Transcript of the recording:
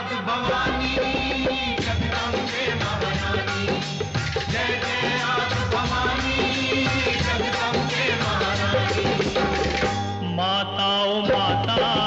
आद भवानी जगदम्बे महारानी, जय जय आद भवानी जगदम्बे महारानी। माता ओ माता